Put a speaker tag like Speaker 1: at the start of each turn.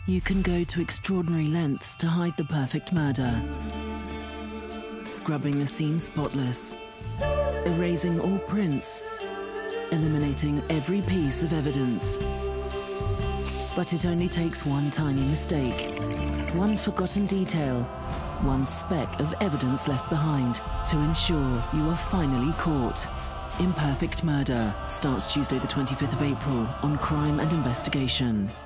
Speaker 1: You can go to extraordinary lengths to hide the perfect murder. Scrubbing the scene spotless, erasing all prints, eliminating every piece of evidence. But it only takes one tiny mistake, one forgotten detail, one speck of evidence left behind to ensure you are finally caught. Imperfect Murder starts Tuesday the 25th of April on Crime and Investigation.